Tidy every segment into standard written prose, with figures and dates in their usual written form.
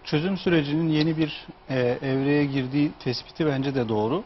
çözüm sürecinin yeni bir evreye girdiği tespiti bence de doğru.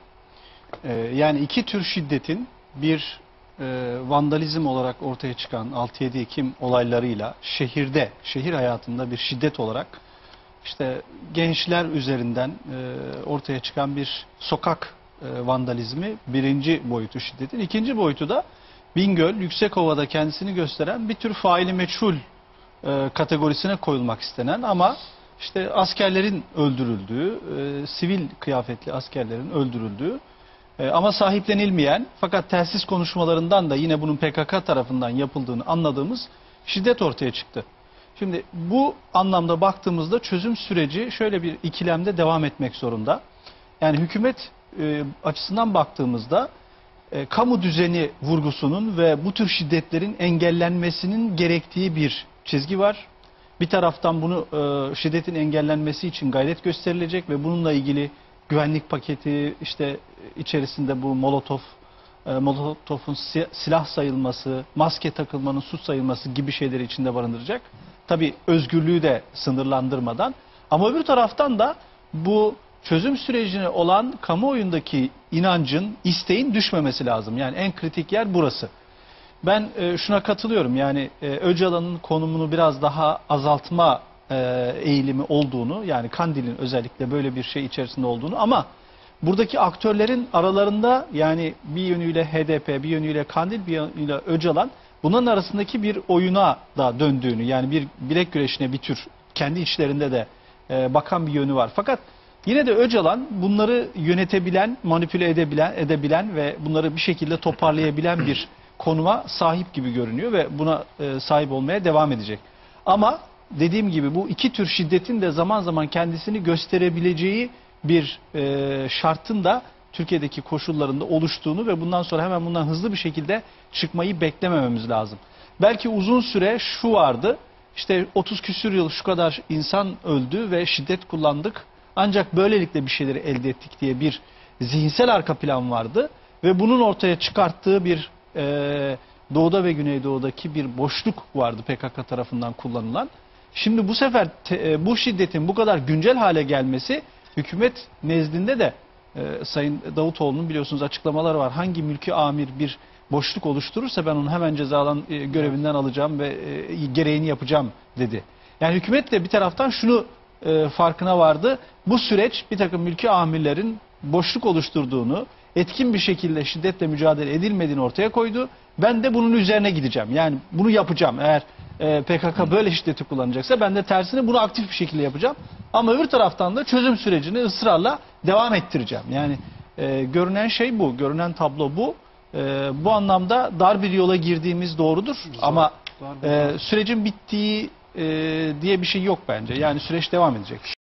Yani iki tür şiddetin bir vandalizm olarak ortaya çıkan 6-7 Ekim olaylarıyla şehir hayatında bir şiddet olarak işte gençler üzerinden ortaya çıkan bir sokak vandalizmi birinci boyutu şiddetin. İkinci boyutu da Bingöl, Yüksekova'da kendisini gösteren bir tür faili meçhul kategorisine koyulmak istenen ama işte askerlerin öldürüldüğü, sivil kıyafetli askerlerin öldürüldüğü ama sahiplenilmeyen fakat telsiz konuşmalarından da yine bunun PKK tarafından yapıldığını anladığımız şiddet ortaya çıktı. Şimdi bu anlamda baktığımızda çözüm süreci şöyle bir ikilemde devam etmek zorunda. Yani hükümet açısından baktığımızda kamu düzeni vurgusunun ve bu tür şiddetlerin engellenmesinin gerektiği bir çizgi var. Bir taraftan bunu şiddetin engellenmesi için gayret gösterilecek ve bununla ilgili güvenlik paketi, işte içerisinde bu Molotov'un silah sayılması, maske takılmanın suç sayılması gibi şeyleri içinde barındıracak. Tabii özgürlüğü de sınırlandırmadan. Ama öbür taraftan da bu çözüm sürecine olan kamuoyundaki inancın, isteğin düşmemesi lazım. Yani en kritik yer burası. Ben şuna katılıyorum. Yani Öcalan'ın konumunu biraz daha azaltma eğilimi olduğunu, yani Kandil'in özellikle böyle bir şey içerisinde olduğunu, ama buradaki aktörlerin aralarında, yani bir yönüyle HDP, bir yönüyle Kandil, bir yönüyle Öcalan, bunların arasındaki bir oyuna da döndüğünü, yani bir bilek güreşine bir tür kendi içlerinde de bakan bir yönü var. Fakat yine de Öcalan bunları yönetebilen, manipüle edebilen ve bunları bir şekilde toparlayabilen bir konuma sahip gibi görünüyor ve buna sahip olmaya devam edecek. Ama dediğim gibi bu iki tür şiddetin de zaman zaman kendisini gösterebileceği bir şartın da Türkiye'deki koşullarında oluştuğunu ve bundan sonra hemen bundan hızlı bir şekilde çıkmayı beklemememiz lazım. Belki uzun süre şu vardı, işte 30 küsür yıl şu kadar insan öldü ve şiddet kullandık ancak böylelikle bir şeyleri elde ettik diye bir zihinsel arka plan vardı ve bunun ortaya çıkarttığı bir Doğu'da ve Güneydoğu'daki bir boşluk vardı PKK tarafından kullanılan. Şimdi bu sefer bu şiddetin bu kadar güncel hale gelmesi hükümet nezdinde de Sayın Davutoğlu'nun biliyorsunuz açıklamaları var. Hangi mülki amir bir boşluk oluşturursa ben onu hemen görevinden alacağım ve gereğini yapacağım dedi. Yani hükümet de bir taraftan şunu farkına vardı. Bu süreç bir takım mülki amirlerin boşluk oluşturduğunu, etkin bir şekilde şiddetle mücadele edilmediğini ortaya koydu. Ben de bunun üzerine gideceğim. Yani bunu yapacağım. Eğer PKK böyle şiddeti kullanacaksa ben de tersine bunu aktif bir şekilde yapacağım. Ama öbür taraftan da çözüm sürecini ısrarla devam ettireceğim. Yani görünen şey bu. Görünen tablo bu. Bu anlamda dar bir yola girdiğimiz doğrudur. Ama sürecin bittiği diye bir şey yok bence. Yani süreç devam edecek.